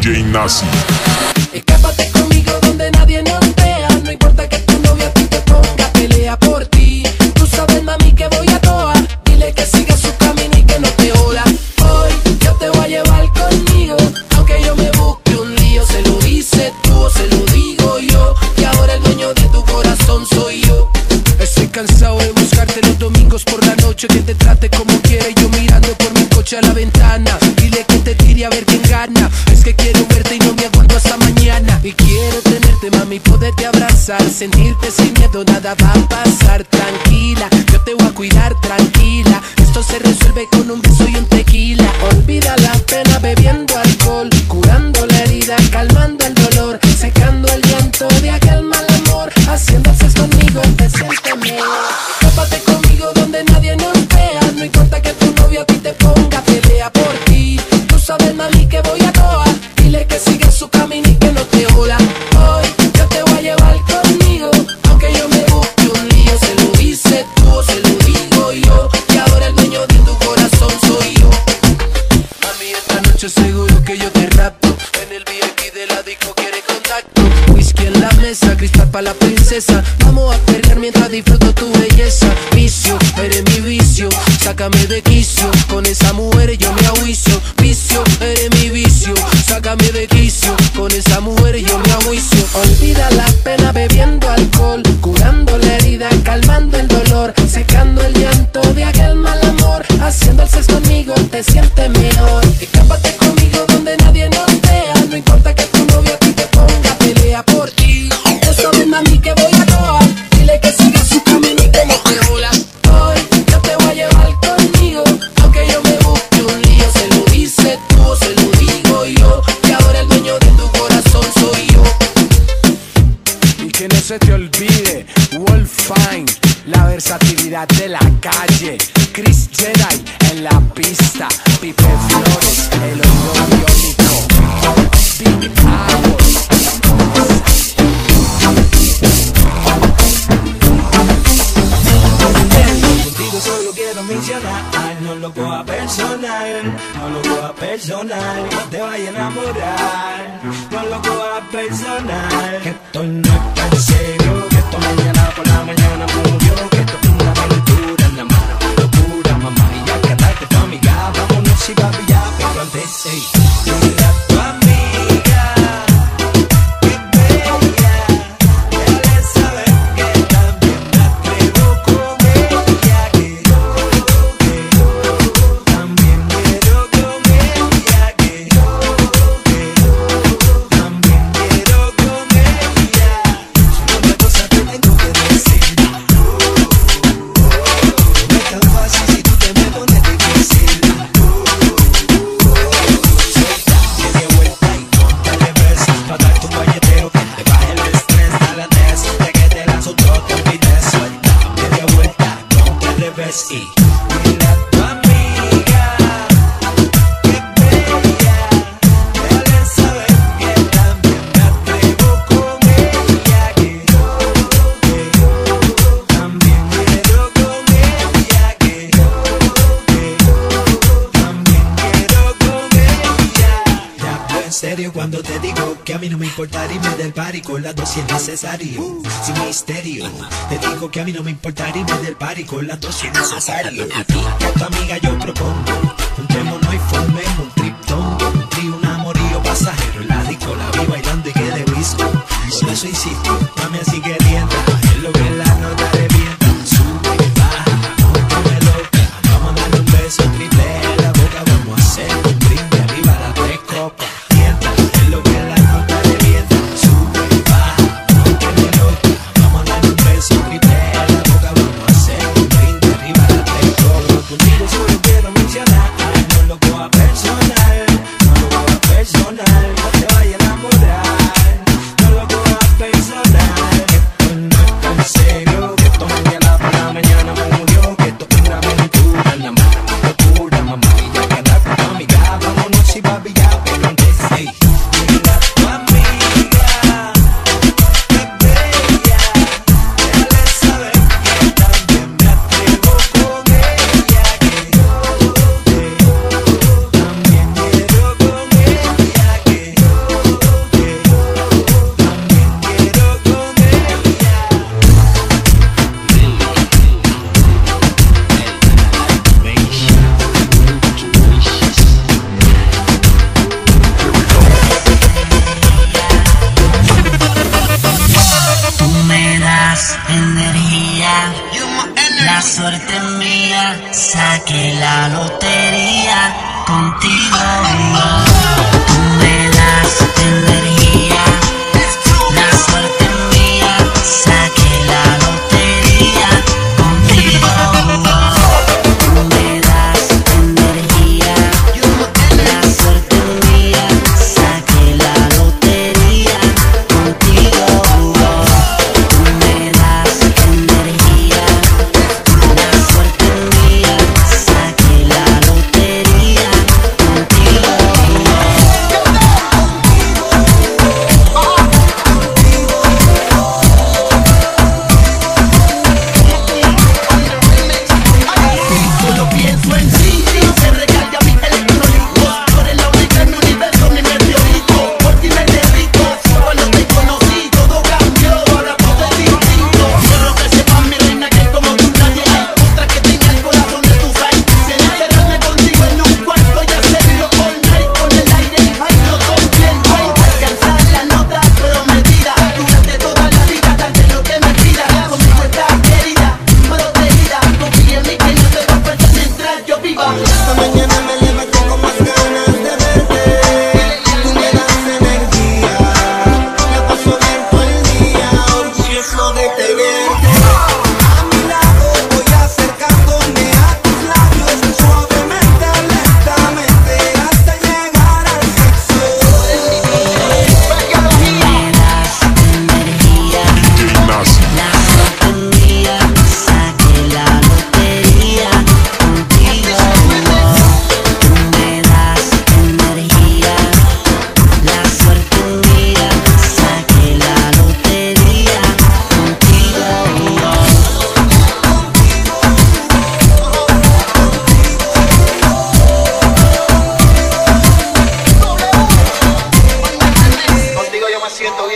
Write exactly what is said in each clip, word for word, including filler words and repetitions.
J Nazi. Escápate conmigo donde nadie nos vea. No importa que tu novia a ti te ponga, pelea por ti. Tú sabes, mami, que voy a toa. Dile que siga su camino y que no te joda. Hoy yo te voy a llevar conmigo, aunque yo me busque un lío. Se lo dices tú o se lo digo yo, y ahora el dueño de tu corazón soy yo. Estoy cansado de buscarte los domingos por la noche, que te trate como quiere, yo mirando por mi coche a la ventana. Dile que te tire a ver quién gana. Es que quiero verte y no me aguanto hasta mañana. Y quiero tenerte, mami, poderte abrazar, sentirte sin miedo, nada va a pasar. Tranquila, yo te voy a cuidar, tranquila. Esto se resuelve con un beso y un tequila. Olvida la pena bebiendo alcohol, curando la herida, calmando el dolor, secando el llanto de aquel mal amor. Haciendo sexo conmigo te sientes mejor. Escápate conmigo donde nadie nos vea. No importa que tu novio a ti te ponga, pelea por ti. Tú sabes, mami, que voy a toa. Dile que siga su camino y que no te joda. Hoy yo te voy a llevar conmigo, aunque yo me busque un lío. Se lo dices tú o se lo digo yo, y ahora el dueño de tu corazón soy yo. Mami, esta noche seguro que yo te rapto. En el V I P de la disco quiere contacto. Whisky en la mesa, cristal pa' la princesa. Vamos a perrear mientras disfruto tu belleza. Vicio, eres mi vicio, sácame de quicio. Con esa mujer yo me ahuicio. Vicio, eres mi vicio, sácame de quicio. Con esa mujer yo me ahuicio. Olvida la pena bebiendo alcohol, curando la herida, calmando el dolor, secando el llanto de aquel mal amor. Haciendo el sexo conmigo te sientes mejor. Escápate conmigo donde nadie nos vea. No importa que tu novio a ti te ponga, pelea por ti. Tú sabes, mami, que voy a toa. Dile que siga su camino y que no te joda. Hoy yo te voy a llevar conmigo, aunque yo me busque un lío. Se lo dices tú o se lo digo yo, y ahora el dueño de tu corazón soy yo. Y que no se te olvide, Wolfine, la versatilidad de la calle. Chris Jedi en la pista, Pipe Flores, el oído biónico, Big Apple. Contigo solo quiero mencionar, no lo coja personal, no lo coja personal, no te vayas a enamorar, no lo coja personal, que esto no es tan serio, que esto mañana por la mañana murió, que esto es una aventura, en la mano, locura, mamá, y ya quedarte tu amiga, vámonos y papi ya, pero antes, ey, mira a tu amiga, que bella, déjale saber que también me atrevo con ella, que yo, que yo, también quiero con ella, que yo, que yo, también quiero con ella, una cosa te tengo que decir, no es tan fácil si tú te me pones difícil, media vuelta y ponte al revés, pa' dar tu galleteo, que te baje el estrés, dale a des, de que te lanzo todo, te olvides, suelta, media vuelta, ponte al revés y mira a tu amiga, que bella, déjale saber que también me atrevo con ella, que yo, que yo, también quiero con ella, que yo, que yo, también quiero con ella. Ya hablo en serio cuando te digo que a mí no me importa irme del party con las dos si es necesario, sin misterio. Te digo que a mí no me importa irme del party con las dos si es necesario. Y a tu amiga yo propongo, juntémonos y formemos un triptón, un trío, un amorío pasajero en la disco, la vi bailando y quedé visco. Por eso insisto, mami, así que rienda, es lo que la nota revienta. Sube y baja, pónteme loca, vamos a darle un beso triple en la boca, vamos a hacer un brindis arriba las tres copas. Rienda, es lo que la nota revienta. Sube y baja, pónteme loca, vamos a darle un beso triple en la boca, vamos a hacer un brindis arriba las tres copas. Contigo solo quiero mencionar, no lo coja personal, no lo coja personal, no te vayas a enamorar, no lo coja personal.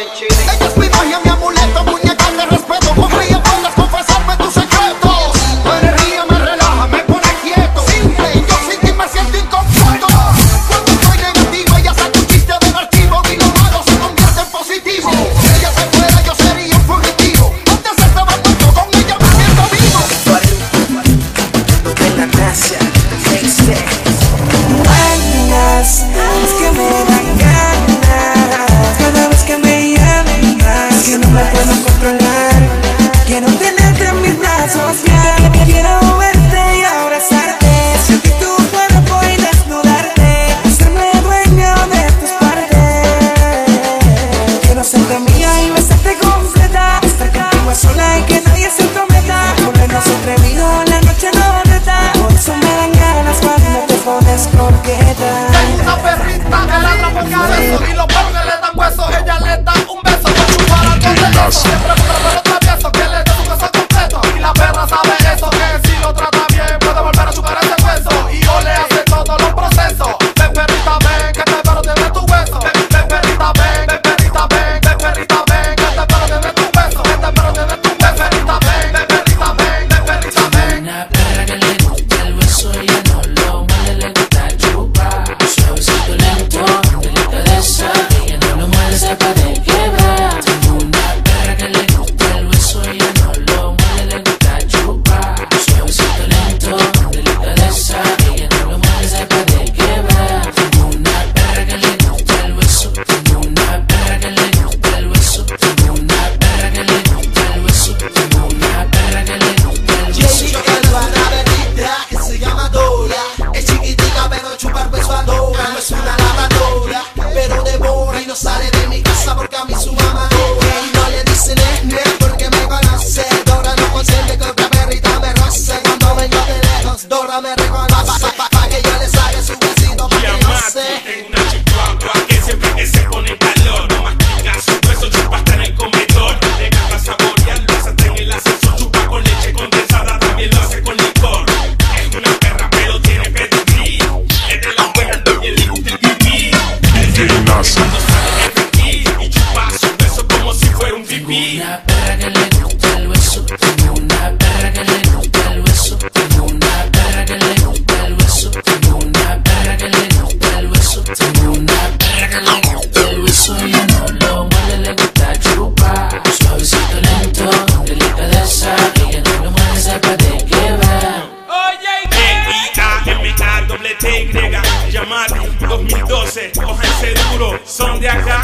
bien chile. Ella es mi magia, mi amuleto, muñeca de respeto. Confía, puedes confesarme tus secretos. Tu energía me relaja, me pone quieto. Simple, yo sin ti me siento incompleto. Cuando estoy negativo, ella saca un chiste del archivo y lo malo se convierte en positivo. Si ella se fuera, yo sería un fugitivo. Antes estaba muerto, con ella me siento vivo. De la NASA, buenas, es que me dan ganas cada vez que me llamen más, que no me puedo controlar, quiero tenerte en mis brazos, ya quiero verte y abrazarte, sentir tu cuerpo y desnudarte, hacerme dueño de tus partes, quiero serte mía y besarte completa, estar contigo a sola y que nadie se comprometa, volvernos atrevidos la noche no neta, por eso me dan ganas cuando te pones coqueta. Tengo una perrita que ladra por cabezo y los perros que le dan hueso, ella le da un beso por chupar algo de eso. Siempre busca pero travieso que le dé su beso completo y la perra sabe eso, que si lo trata bien puede volver a chupar ese hueso y yo le hace todos los procesos. Ven perrita ven, que este perro tiene tu hueso. Ven, ven perrita ven, ven perrita ven, ven perrita ven, que este perro tiene tu hueso. Este perro tiene tu ven perrita ven, ven perrita ven, ven perrita ven. Una perra que le gusta el hueso y ella no lo muerde, le gusta chupar. Suavecito lento, delicadeza, ella no lo muerde, sepa de quebrar. Tengo una perra que le gusta el hueso y ella no lo muerde, le gusta chupar. Suavecito lento, delicadeza, ella no lo muerde, sepa de quebrar. Tengo una perra que le gusta el hueso, tengo una perra que le gusta el hueso, tengo una perra que le gusta el hueso, tengo una perra que le gusta el hueso. Yo quiero a una bebita que se llama Dora. Es chiquitica pero chupar beso adora. No es una lavadora, pero devora y no sale de mi casa porque a mí su mamá adora. Y no le dice nene porque me conoce. Dora no consiente que otra perrita me roce. Cuando vengo de lejos, Dora me reconoce. Pa, pa, pa que yo le saque su besito pa' que no sé. Tengo una chihuahua que siempre que se pone en calor no mastica su hueso, chupa hasta en el comedor. Le encanta saborearlo, hasta en el ascenso, chupa con leche condensada, también lo hace con licor. Es una perra pero tiene pedigrí, es de las buenas, también le gusta el pipí. Es de las cuando sale el pipí y chupa su beso como si fuera un pipí. Una perra que le gusta el hueso, tengo una perra que le gusta el hueso, tengo una perra que le gusta el hueso, tengo una perra que le gusta el hueso, tengo una perra que le gusta el hueso, ella no lo muerde, le gusta chupar. Suavecito lento, delicadeza, ella no lo muerde, sepa de quebrar. E I A M A doble T Y, llamar dos mil doce, cójanse duro, son de acá.